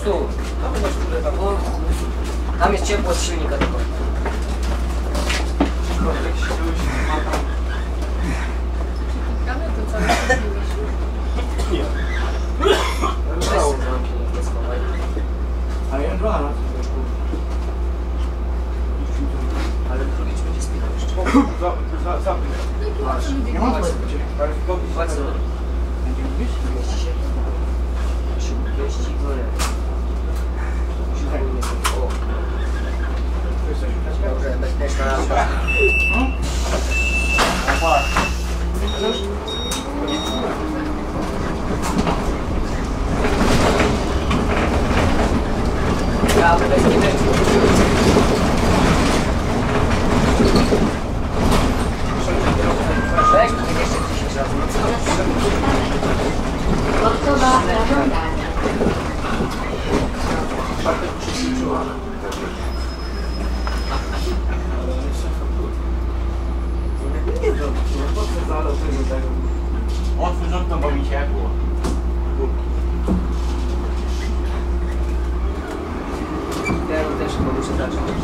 stół. Tam jest ciepło z silnika tylko. Gramy to cały czas. Nie. Ale ja dwa. Ale drugi ci będzie spinał jeszcze. Nie ma co będzie. Płacę. Będzie mówisz? Mieści się. Mieści górę. O. Dobrze, bezpieczna rampa. Ja tutaj nie wiem. Weź tutaj jeszcze 10 razy. Osoba zażądana. Otwórz okno, bo mi ciepło. Ja też chyba muszę zacząć.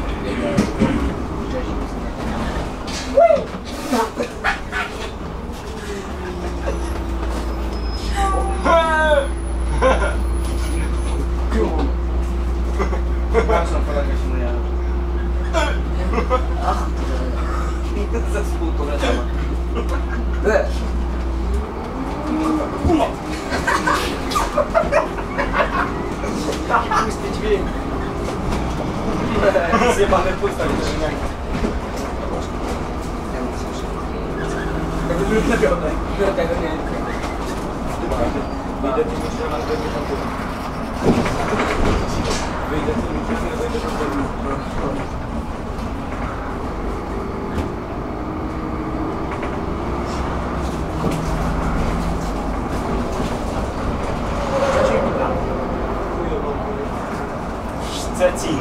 Przepraszam, kolega się najarzył. Ach, Ze współtora działa. Pusty dźwięk. Zjebane pusta, nie też nie. Jakby był lepione. tego nie. Wyjdę tym już raz, będzie tam było. Wyjdę tym już raz, będzie tam było. Szczecin.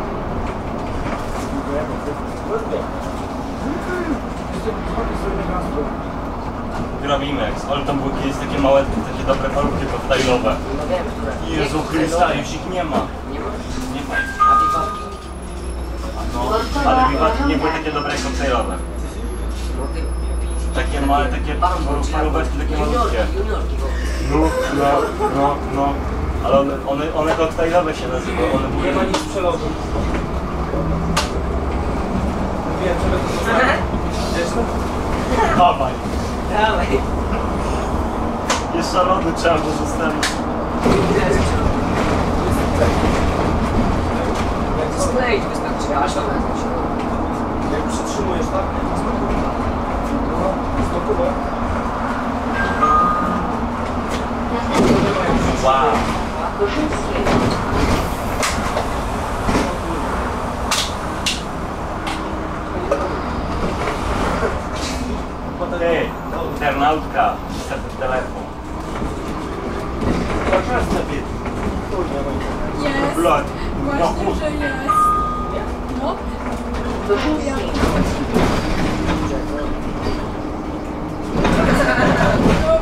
Robimy, ale tam były kiedyś takie małe, takie dobre parówki koktajlowe. No wiem, które. Jezu Chrysta, już ich nie ma. Nie ma? Nie ma. A piwawki? No, ale wiwatki nie były takie dobre koktajlowe. No ty... Takie małe, takie parówki, takie malutkie. Juniorki. No. Ale one koktajlowe się nazywały. Nie ma nic przelotu. Wiem, że dawaj. Dawaj. Jeszcze lody trzeba było zostawić. Skleić wystarczy, aż to wezmę się. Jak przytrzymujesz, tak? Stokowo. Wow. Ty, internautka, niestety telefon. Proszę sobie. Jest. Blot. Właśnie, że jest. No. Ja. No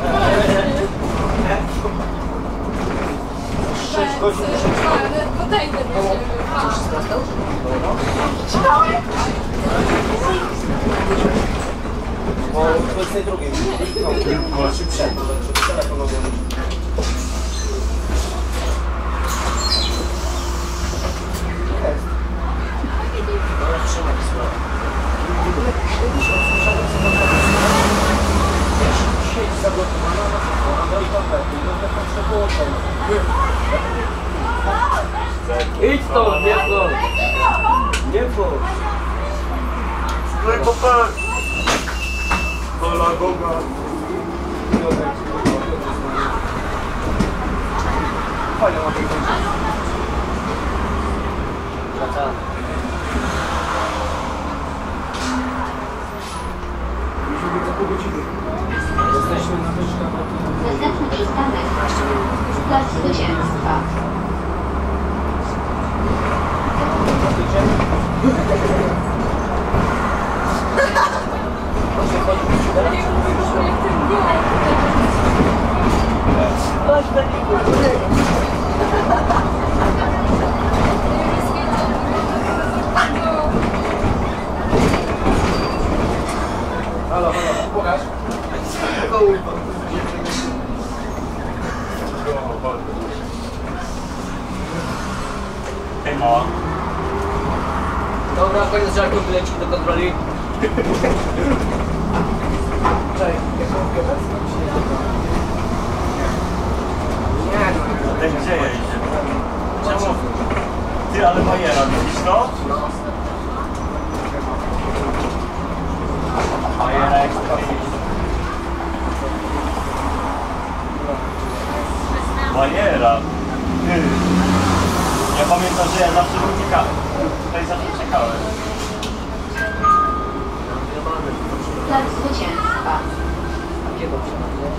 właśnie. Ale podejdę do ciebie. Bo to jest drugiej. No, się przed, żeby telefon oglądać. Trzymaj słowo. Sieć zablokowana na no i kompletnie. No to potrzebowało. Idź stąd, nie stąd. Nie wchodź. Złego pan. Hola Goga. Fajnie ma być. Wracamy. Musimy być za pół godziny. Jesteśmy na wyżkach. Następny przystanek. Plac Zwycięstwa. Chodź do niego. mała. Dobra, koniec żartu, wylecimy do kontroli. Cześć, jak Nie no. Ten gdzie jeździ? Czemu? Ty, ale bajera, widzisz to? Bajera ekstra. Bajera. Ty. Ja pamiętam, że ja zawsze uciekałem. Tutaj zawsze uciekałem. Plac zwycięstwa. Takiego przynajmniej.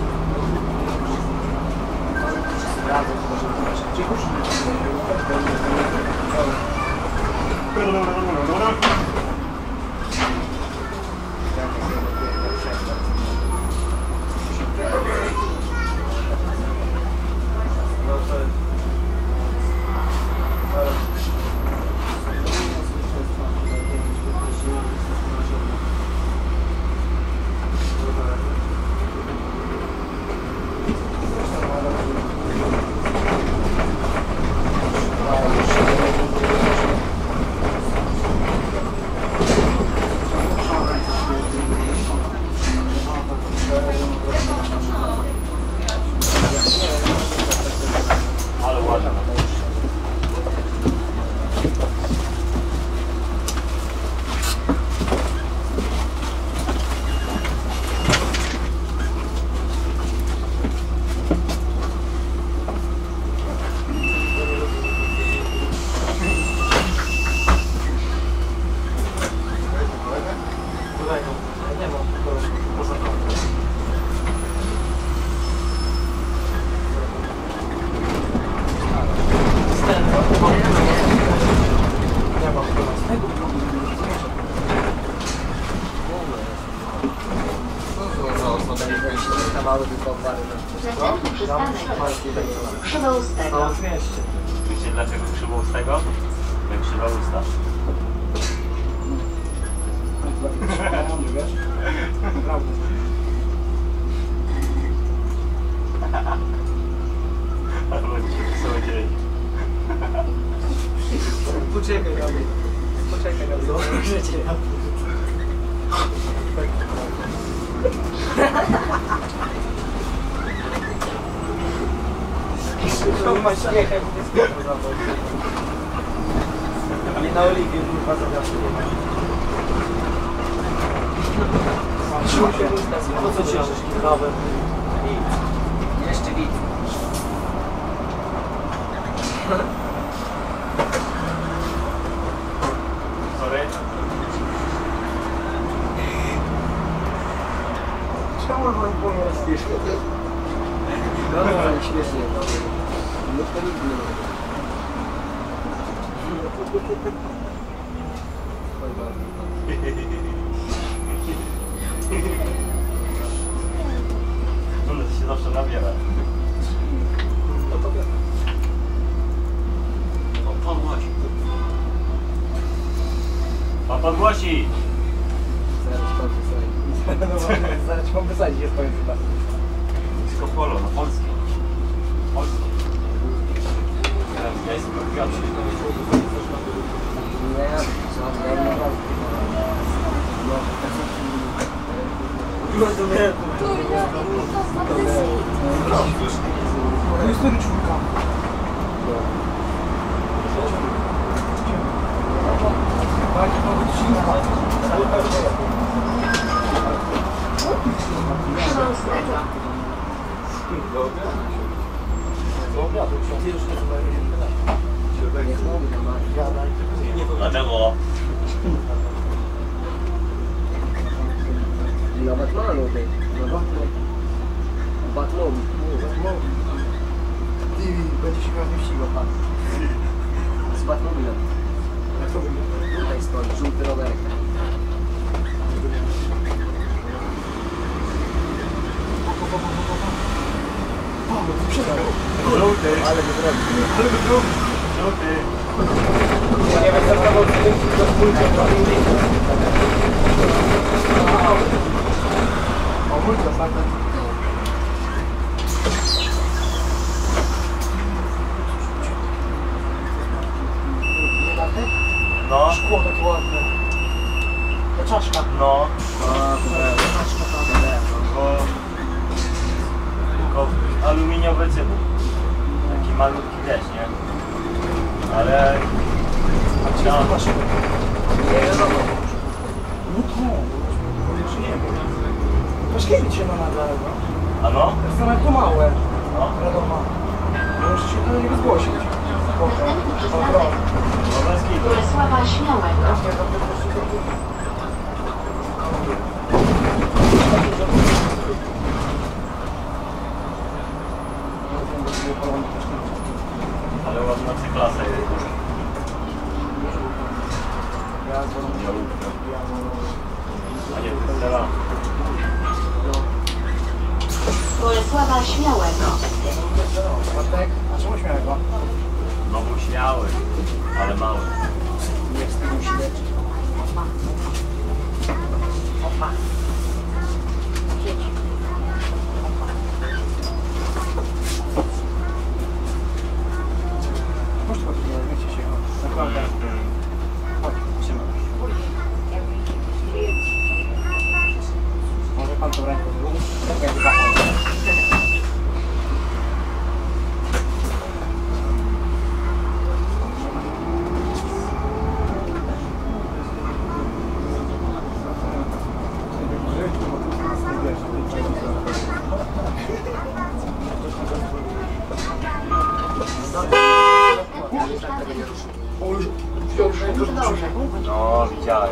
Razem możemy zobaczyć. Ale ładnie. nie ma, poza to. Nie ma, Kawały tylko pary. Następny przystanek. Krzywoustego. Wiecie dlaczego krzywoustego? Bo krzywa usta. wiesz? Naprawdę. Albo ci co dzieje. Poczekaj, Gabi. Poczekaj, Gabi. Dobrze cię. To ma śmiechem, nie spoko zawód. Nie na Oliwie, kurwa, zawiasy nie ma. Po co cieszysz kawę? Nic. Jeszcze widz. Sorry. Czemu on pomyślisz? No, ale śmiesznie. No to nic nie ma. One się zawsze nabiera. No to wiem. O, pan głosi. Pan głosi! Zaraz mam wysadzić, jest powiem chyba. Disco polo, na polskie. Polskie. Ja jestem Piotr. Nie, co? Ja nie mam. No to nie. Tu ja to Jest to czwórka. Bardziej mogę ci Krzywoustego. Dlaczego? Na Batmanu tej. Batman. Będzie się miał wyścigał pan. Z Batmobilem. Jak to wygląda? Tutaj stoi, żółty rowerek. Żółty. Ale go zrobił. Żółty. Ja nie wiem, co prawo do spółki. O, mój to fakt. szkło takie ładne. Ta czaszka. No, Czaszka tam. tylko aluminiowy cybuk. Taki malutki też, nie? Ale... A gdzie jest maszyny? Nie wiadomo. No to. Czy nie? Paszkiewicz się ma nagle. A no? To są to małe. No. Wiadomo. Możesz się do niego zgłosić. Następny przystanek No bez kitu. Bolesława Śmiałego. Ale ładna cyklasa jest. A nie, to teraz. Bolesława Śmiałego. Bartek, a czemu śmiałego? No był śmiały, ale mały. Nie wstydził się leczyć. Chodź tu, wiecie się. Naprawdę. Chodź, trzymaj. Może pan tą ręką tak jakby zachował. No, widziałem.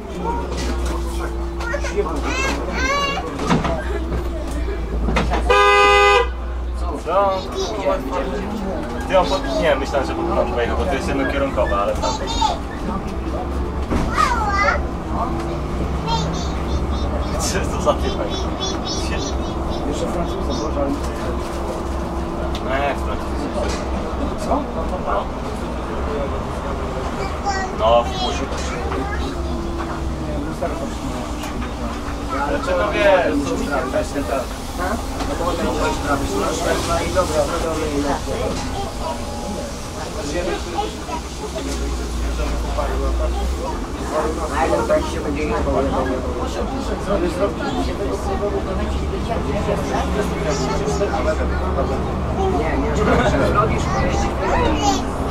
Co? Ty on pod... Nie, myślałem, że pod prąd wejdę, bo to jest jednokierunkowe, ale tam... Co jest to za typek? Jeszcze Francuza, Boże, ale... Nie, Francuzi. Co? No, w Pusiu. Nie, Lustero to przyjmuje. Ale czy to wiesz, co mi nie weź ten teraz. No to można iść prawie, no i dobra, i lepiej. A ile tak się będzie jechał, nie, zrobisz,